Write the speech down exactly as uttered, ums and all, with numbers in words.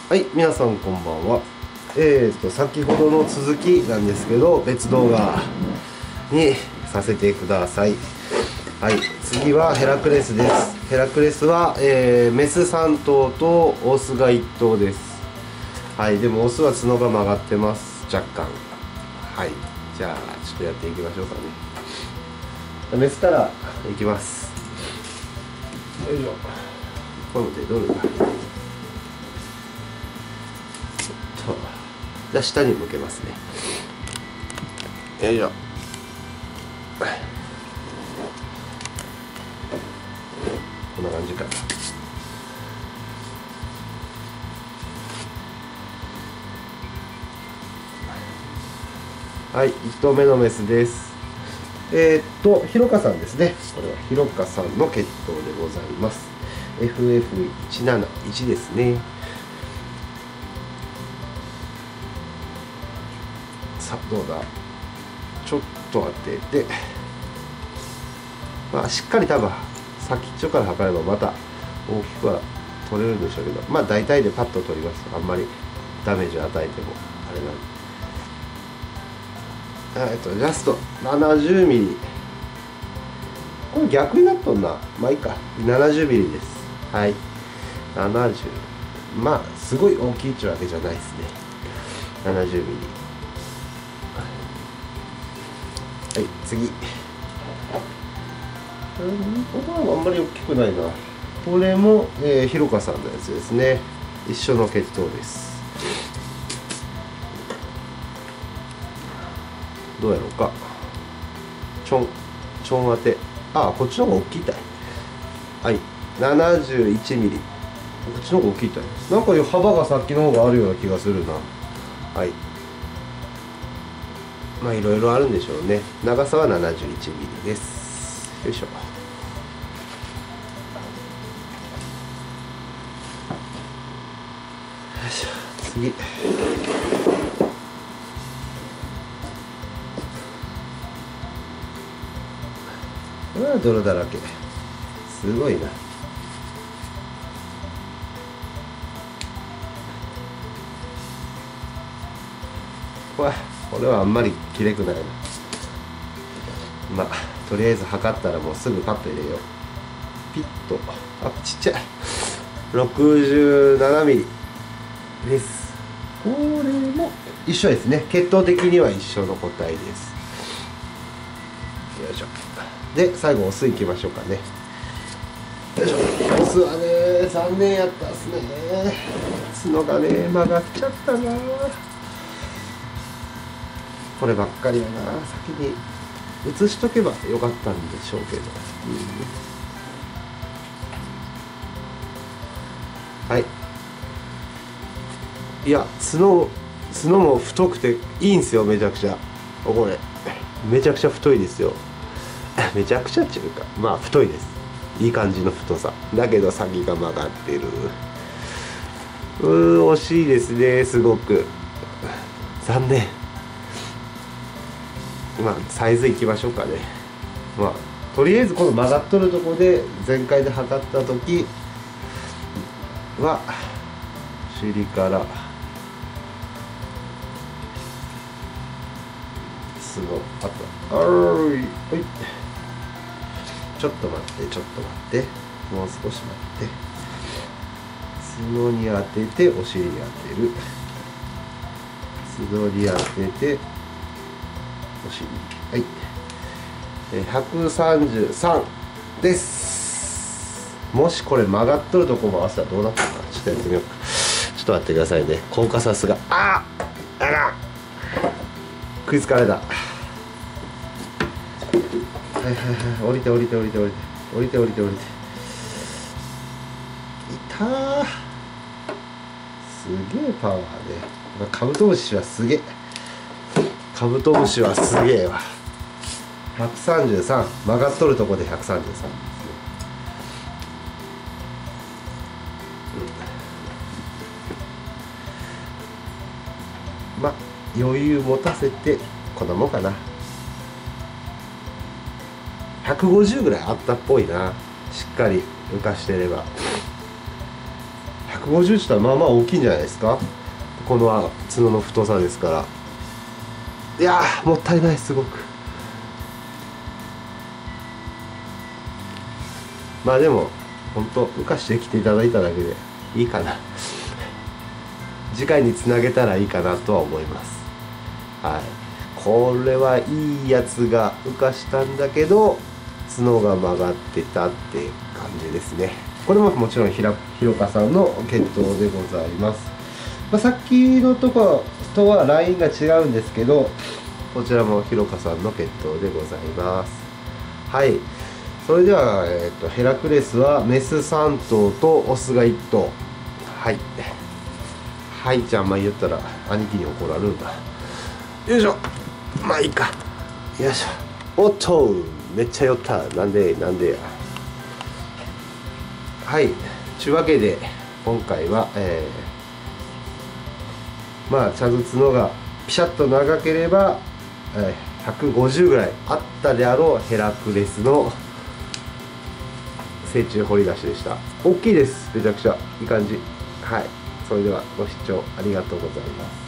はい、皆さんこんばんは。えーと、先ほどの続きなんですけど、別動画にさせてください。はい、次はヘラクレスです。ヘラクレスは、えー、メスさん頭とオスがいっ頭です。はい、でもオスは角が曲がってます、若干。はい、じゃあちょっとやっていきましょうかね。メスからいきます。よいしょ。この手どれだ。じゃあ下に向けますね。よいしょ。こんな感じかな。はい、いっ頭目のメスです。えー、っとひろかさんですね。これはひろかさんの血統でございます。 エフエフいちなないち ですね。さあどうだ。ちょっと当てて、まあしっかり多分先っちょから測ればまた大きくは取れるんでしょうけど、まあ大体でパッと取ります。あんまりダメージを与えてもあれなんで、えっとジャスト ななじゅうミリ。これ逆になっとんな。まあいいか。ななじゅうミリです。はい、ななじゅう。まあすごい大きいっちゅうわけじゃないですね。ななじゅうミリ。はい、次。これはあんまり大きくないな。これも、えー、ひろかさんのやつですね。一緒の血統です。どうやろうか。ちょんちょん当て。ああ、こっちの方が大きいたい。はい、ななじゅういちミリ。こっちの方が大きいたい。なんか幅がさっきの方があるような気がするな。はい、まあいろいろあるんでしょうね。長さは ななじゅういちミリ です。よいしょ。よいしょ。次。うわ、泥だらけ。すごいな。わ、これはあんまりきれくないな。まあとりあえず測ったらもうすぐパッと入れよう。ピッと。あ、ちっちゃい。ろくじゅうななミリです。これも一緒ですね。血統的には一緒の個体です。よいしょ。で最後オスいきましょうかね。よいしょ。オスはね残念やったっすね。角がね曲がっちゃったな。こればっかりやな。先に写しとけばよかったんでしょうけど、うん、はい。いや角角も太くていいんすよ。めちゃくちゃこれめちゃくちゃ太いですよ。めちゃくちゃっていうかまあ太いです。いい感じの太さだけど先が曲がってる。うー惜しいですね。すごく残念。まあサイズいきましょうかね。まあとりあえずこの曲がっとるとこで全開で測った時は尻から角あとあーい、はい、ちょっと待ってちょっと待って、もう少し待って。角に当ててお尻に当てる。角に当ててお尻。はい、ひゃくさんじゅうさんです。もしこれ曲がっとるとこも合わせたらどうなったかな。ちょっとやってみようか。ちょっと待ってくださいね。コーカサスがあああら食いつかれた。はいはいはい、降りて降りて降りて降りて降りて降りて降りて。いたー。すげえパワーで、カブトムシはすげえ。カブトムシはすげえわ。ひゃくさんじゅうさん、曲がっとるとこでひゃくさんじゅうさんですね。うん、まあ余裕持たせてこんなもんかな。ひゃくごじゅうぐらいあったっぽいな。しっかり浮かしてればひゃくくごじゅうって言ったらまあまあ大きいんじゃないですか、この角の太さですから。いやーもったいない、すごく。まあでも本当浮かしてきていただいただけでいいかな次回につなげたらいいかなとは思います。はい、これはいいやつが浮かしたんだけど角が曲がってたって感じですね。これももちろんひらひろかさんの血統でございます。まあ、さっきのとことはラインが違うんですけど、こちらもひろかさんの血統でございます。はい、それでは、えー、とヘラクレスはメスさん頭とオスがいっ頭。はいはいじゃあまあ言ったら兄貴に怒られるんだ。よいしょ、まあいいか。よいしょ、おっとめっちゃ寄った。なんでなんでや。はいというわけで今回は、えー、まあちゃんと角がピシャッと長ければ、えー、ひゃくごじゅうぐらいあったであろうヘラクレスの成虫掘り出しでした。大きいです、めちゃくちゃいい感じ。はい、それではご視聴ありがとうございます。